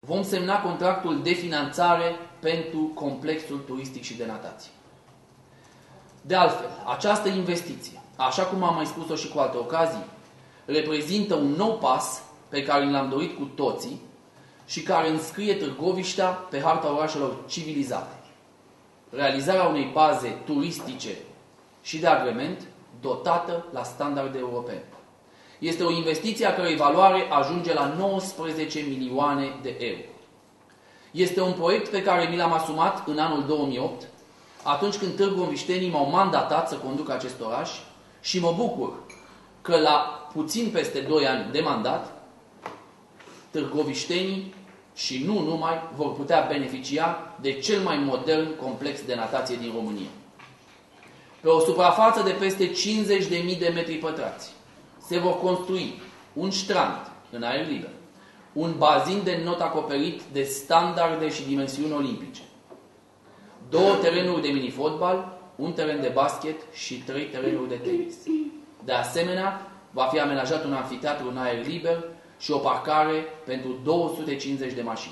vom semna contractul de finanțare pentru complexul turistic și de natație. De altfel, această investiție, așa cum am mai spus-o și cu alte ocazii, reprezintă un nou pas pe care l-am dorit cu toții și care înscrie Târgoviștea pe harta orașelor civilizate. Realizarea unei baze turistice și de agrement dotată la standarde europene. Este o investiție a cărei valoare ajunge la 19 milioane de euro. Este un proiect pe care mi l-am asumat în anul 2008, atunci când târgoviștenii m-au mandatat să conduc acest oraș și mă bucur că la puțin peste 2 ani de mandat, târgoviștenii și nu numai vor putea beneficia de cel mai modern complex de natație din România. Pe o suprafață de peste 50.000 de metri pătrați se vor construi un strand în aer liber, un bazin de not acoperit de standarde și dimensiuni olimpice, 2 terenuri de mini-fotbal, un teren de basket și 3 terenuri de tenis. De asemenea, va fi amenajat un amfiteatru în aer liber și o parcare pentru 250 de mașini.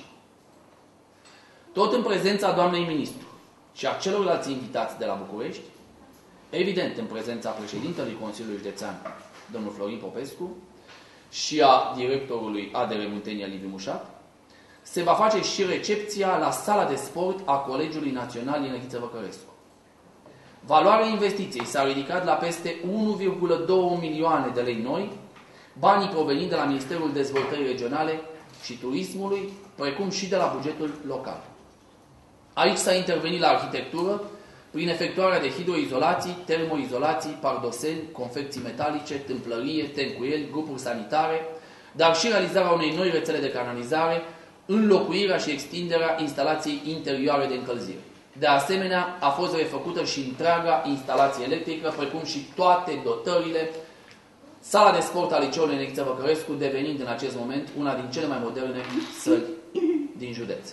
Tot în prezența doamnei ministru și a celorlalți invitați de la București, evident în prezența președintelui Consiliului Județean, domnul Florin Popescu, și a directorului ADR Muntenia Liviu Mușat, se va face și recepția la sala de sport a Colegiului Național Inăriță Văcărescu. Valoarea investiției s-a ridicat la peste 1,2 milioane de lei noi, banii provenind de la Ministerul Dezvoltării Regionale și Turismului, precum și de la bugetul local. Aici s-a intervenit la arhitectură prin efectuarea de hidroizolații, termoizolații, pardoseni, confecții metalice, tâmplărie, tencuieli, grupuri sanitare, dar și realizarea unei noi rețele de canalizare, înlocuirea și extinderea instalației interioare de încălzire. De asemenea, a fost refăcută și întreaga instalație electrică, precum și toate dotările, sala de sport a Liceului Inăriță Văcărescu devenind în acest moment una din cele mai moderne săli din județ.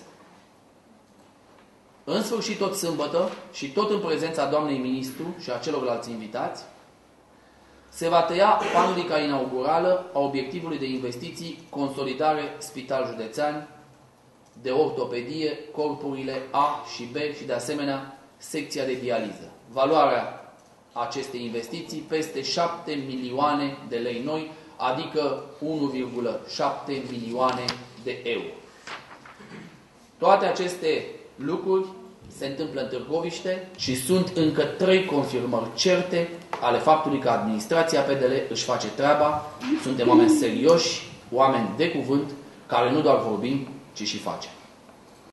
În sfârșit, tot sâmbătă și tot în prezența doamnei ministru și a celorlalți invitați, se va tăia panorama inaugurală a obiectivului de investiții consolidare Spital Județean de ortopedie, corpurile A și B și de asemenea secția de dializă. Valoarea acestei investiții peste 7 milioane de lei noi, adică 1,7 milioane de euro. Toate aceste lucruri se întâmplă în Târgoviște și sunt încă 3 confirmări certe ale faptului că administrația PDL își face treaba. Suntem oameni serioși, oameni de cuvânt, care nu doar vorbim, ci și facem.